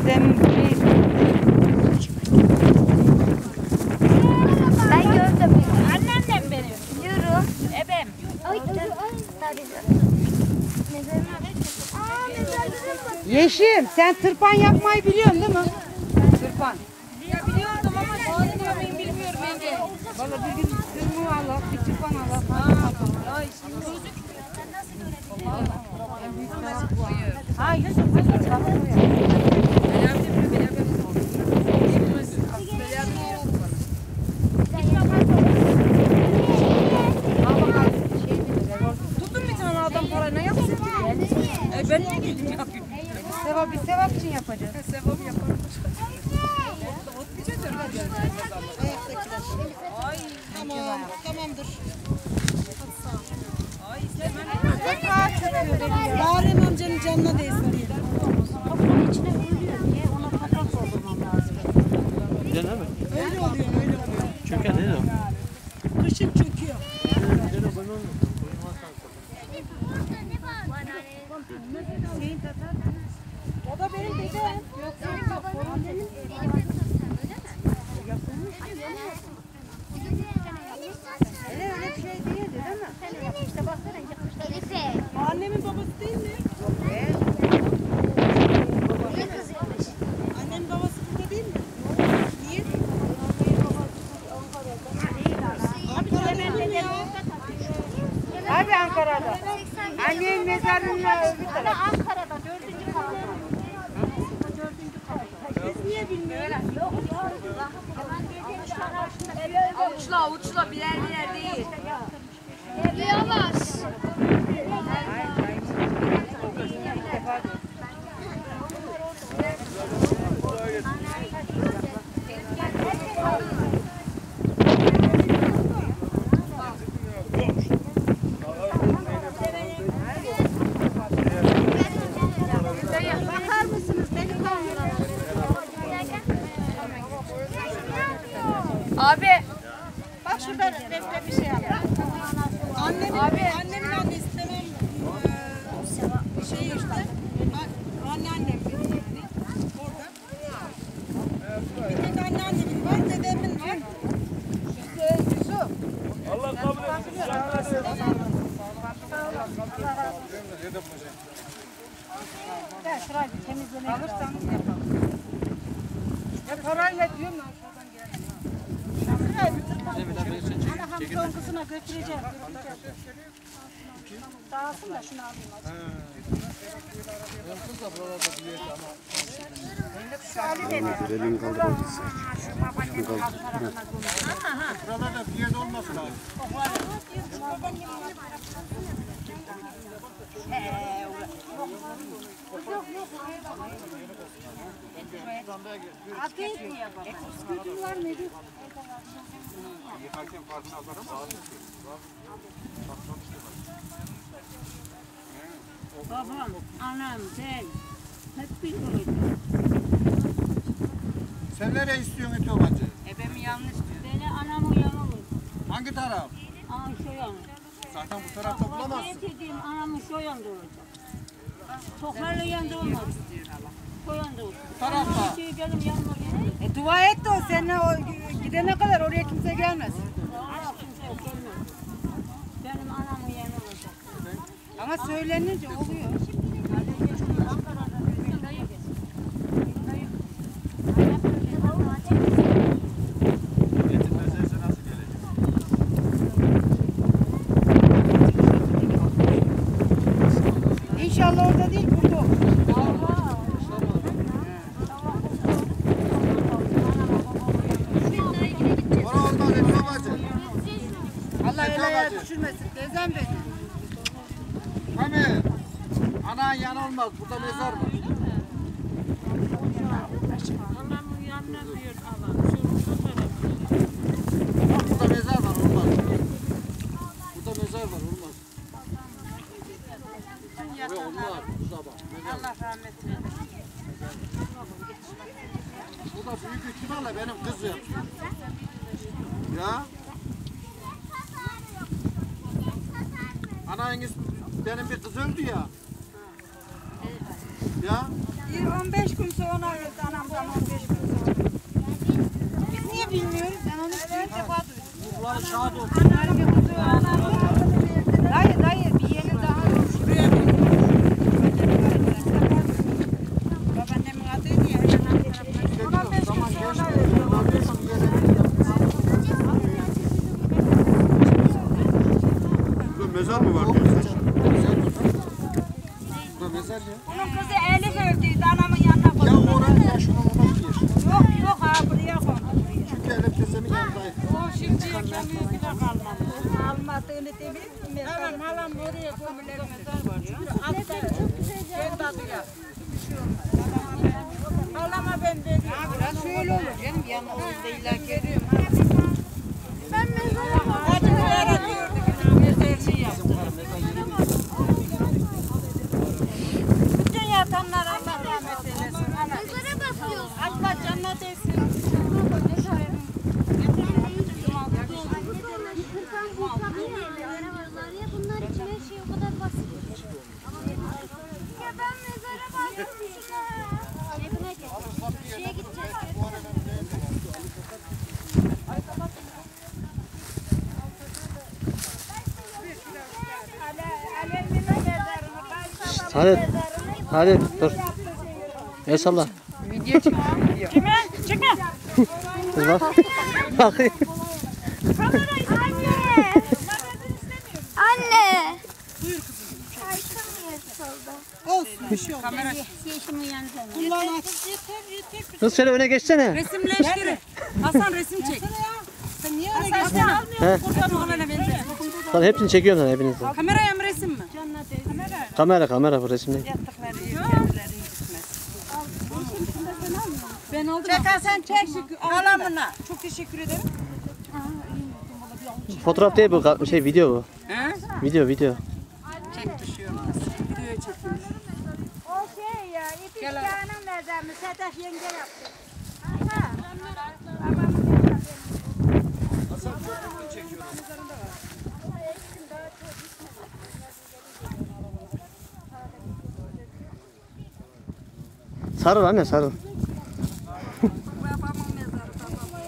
Dedemin burayı. Ben gördüm. Anneannem benim. Biliyorum. Ebem. Yeşim, sen tırpan yapmayı biliyorsun değil mi? Tırpan. Ya biliyordum ama şimdi biliyor muyum bilmiyorum Ege. Valla bir gün tırmığı al, bir tırpan al. Ay şimdi gözük. Ha Yusuf, Tutun bir tane adam parayla ne yapsın? Ben ne gidip yapayım? bir sevap için yapacağız. Sevap yaparım. Ay Tamamdır. ay istemem. Muharrem amcanın canına değsin diye. Kapının içine koyuyor. Niye? Ona kapak doldurmam lazım. Öyle mi? Öyle oluyor, öyle oluyor. Çöken ne o? Kışın çöküyor. O da benim dedem. Öyle bir şey değildi değil mi? İşte baksana yıkmışlar. Elife. Annemin babası değil mi? Niye kızıyormuş? Annemin babası burada değil mi? Niye? Abi Ankara'da. Annenin mezarının öbür tarafı. Ankara'da 4. katta. Biz niye bilmiyoruz? Yok Avuçla avuçla birer birer değil. yavaş. Bakar mısınız? Beni Abi Bak şurada defter bir şey yap. Annemin annesi tamam şey işte. Anneannem benim orada. Bir tek anneannemin var, dedemin var. Allah kabul etsin. Ben şurayı bir temizlemek alırsanız yapalım. Ya parayla diyorum lan şuradan gelelim. Ana hamson kızına götüreceğim. Dağılsın da şunu alayım. Elini kaldırabilirsin. Buralarda bir yerde olması lazım. Sıkıntın var mıydı? Yıkarken farkına atarım. Babam, anam, sen hep biliyoruz. Sen nereye istiyorsun eti obacı? ebemi yanlış diyor. Beni anamın yanı olur. Hangi taraf? Anam şu yanı. Zaten bu tarafta bulamazsın. Getirdiğim anamın şu yanında olacak. Çoklarla yanında olmaz. Şu yanında olsun. Bu tarafta. Şey benim yanıma gelir. Dua et de o seninle gidene kadar oraya kimse gelmez. Ana kimse yok, gelmez. Benim anamın yanı olacak. Ama söylenince oluyor. Etin meselesi nasıl gelecek? İnşallah orada değil burada olur. Orada olmaz eti obacı. Allah el ayağı düşürmesin. Teyzem benim. Tabii. Anan yanı olmaz. Burada mezar var. Anamın yanına bir alan. Bak burada mezar var. Olmaz. Burada mezar var. Olmaz. Buraya olmaz. Burada bak. Mezar var. Allah rahmet eylesin. Bu da büyük ihtimalle benim kız yatıyor. Ya. Ananız benim bir kız öldü ya. Ya. 15 gün sonra öldü anamdan 15 gün sonra. Biz niye bilmiyoruz? Ben onu ilk defa duydum. Ruhları şahit olsun. Dayı bir yeni daha şuraya babaannemin adıydı ya. Zaman geçti. Burada mezar mı var diyorsun? Burada mezar ya. Onun kızı Elif öldüydü anamın yanına koydu. Ya oraya ya şuna ona bir yer. Yok ha buraya koydu. Çünkü Elif teyzemin yanındaydı. O şimdiye kemiği bile kalmadı. Almadığını demir. Tamam halam oraya gömüler mezar var ya. Altta kendi adıyla. Halama ben veriyorum. Biraz şöyle olur canım yanına olur da illa görüyorum. Ben mezara bak. Hadi bir yere diyorduk. Mezarcı yaptı. Bütün yatanlar Allah rahmet eylesin. Mezara bakıyoruz. Allah cennet etsin. Yıkırsam bulsam yine mezara varlar ya. Bunlar için her şey o kadar basit. Ya ben mezara bakıyorum şuna. Cebine git. Şeye gideceğiz. Hadi. Hadi dur. El salla. Kime? Çıkma. Kız bak. Bakayım. Anne. Yeşimin yanında. Kız şöyle öne geçsene. Resimleştirin. Hasan resim çek. Sen niye öyle geçtin? He. Kurban olana benziyor. Lan hepsini çekiyorum lan hepinizi. Kameraya mı resim mi? Kamera bu resimde. Ben aldım. Çek sen çek. Kalamına. Çok teşekkür ederim. Fotoğraf değil bu video bu. He? Video. Çek düşüyor. Videoya çekiyoruz. O şey ya. İpişkanın mezarını Sedef yenge yaptı. Ha. Sarıl anne sarıl. Babamın mezarı babam.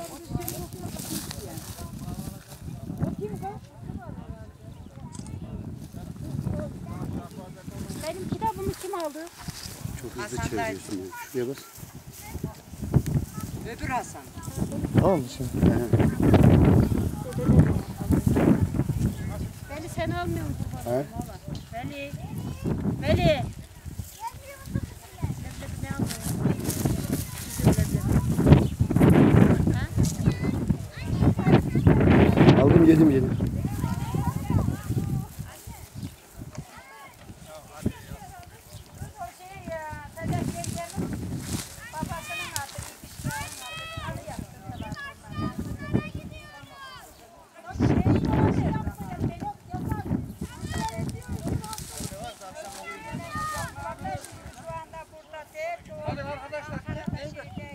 Benim kitabımı kim aldı? Çok hızlı çeviriyorsun. Şuraya bas. Öbür Hasan. Tamam mı şimdi? Beni sen almıyor musun? He? Veli. Aldım yedim. Hadi arkadaşlar.